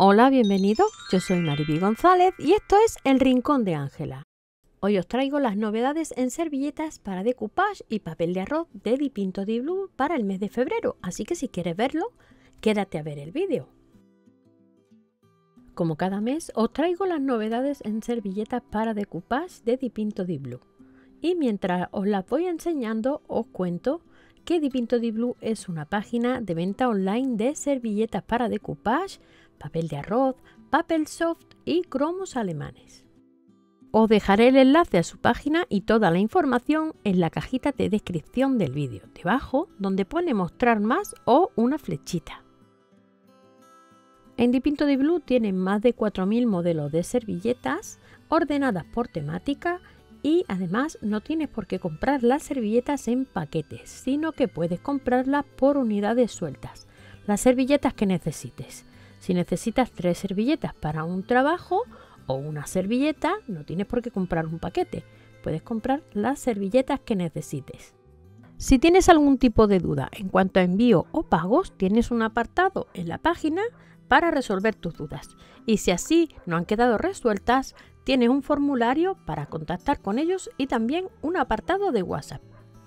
Hola, bienvenido. Yo soy Mariby González y esto es El Rincón de Ángela. Hoy os traigo las novedades en servilletas para decoupage y papel de arroz de Dipinto Di Blu para el mes de febrero, así que si quieres verlo, quédate a ver el vídeo. Como cada mes, os traigo las novedades en servilletas para decoupage de Dipinto Di Blu. Y mientras os las voy enseñando, os cuento que Dipinto Di Blu es una página de venta online de servilletas para decoupage, papel de arroz, papel soft y cromos alemanes. Os dejaré el enlace a su página y toda la información en la cajita de descripción del vídeo, debajo donde pone mostrar más o una flechita. En Dipinto Di Blu tienen más de 4000 modelos de servilletas ordenadas por temática y además no tienes por qué comprar las servilletas en paquetes, sino que puedes comprarlas por unidades sueltas, las servilletas que necesites. Si necesitas 3 servilletas para un trabajo o una servilleta, no tienes por qué comprar un paquete, puedes comprar las servilletas que necesites. Si tienes algún tipo de duda en cuanto a envío o pagos, tienes un apartado en la página para resolver tus dudas. Y si así no han quedado resueltas, tienes un formulario para contactar con ellos y también un apartado de WhatsApp.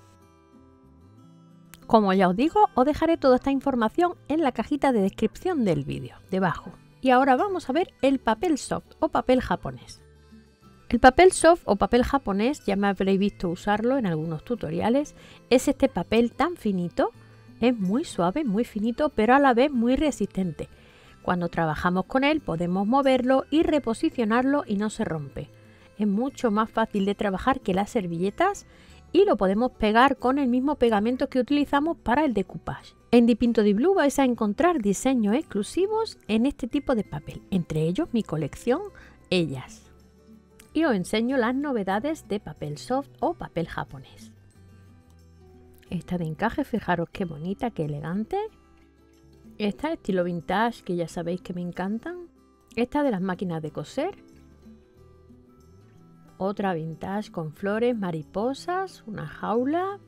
Como ya os digo, os dejaré toda esta información en la cajita de descripción del vídeo, debajo. Y ahora vamos a ver el papel soft o papel japonés. El papel soft o papel japonés, ya me habréis visto usarlo en algunos tutoriales, es este papel tan finito, es muy suave, muy finito, pero a la vez muy resistente. Cuando trabajamos con él podemos moverlo y reposicionarlo y no se rompe. Es mucho más fácil de trabajar que las servilletas y lo podemos pegar con el mismo pegamento que utilizamos para el decoupage. En Dipinto Di Blu vais a encontrar diseños exclusivos en este tipo de papel, entre ellos mi colección Ellas. Y os enseño las novedades de papel soft o papel japonés. Esta de encaje, fijaros qué bonita, qué elegante. Esta estilo vintage, que ya sabéis que me encantan. Esta de las máquinas de coser. Otra vintage con flores, mariposas, una jaula.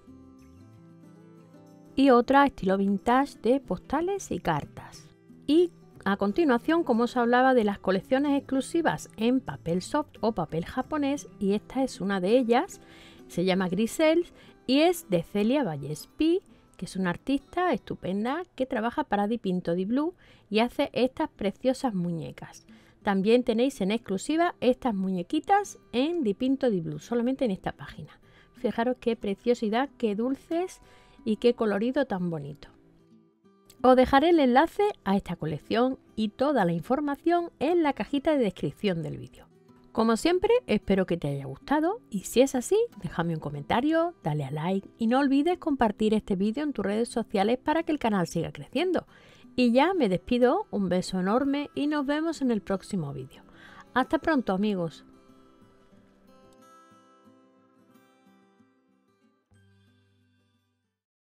Y otra estilo vintage de postales y cartas. Y a continuación, como os hablaba de las colecciones exclusivas en papel soft o papel japonés, y esta es una de ellas, se llama Griselle y es de Celia Vallespí, que es una artista estupenda que trabaja para Dipinto Di Blu y hace estas preciosas muñecas. También tenéis en exclusiva estas muñequitas en Dipinto Di Blu, solamente en esta página. Fijaros qué preciosidad, qué dulces y qué colorido tan bonito. Os dejaré el enlace a esta colección y toda la información en la cajita de descripción del vídeo. Como siempre, espero que te haya gustado y si es así, déjame un comentario, dale a like y no olvides compartir este vídeo en tus redes sociales para que el canal siga creciendo. Y ya me despido, un beso enorme y nos vemos en el próximo vídeo. Hasta pronto, amigos.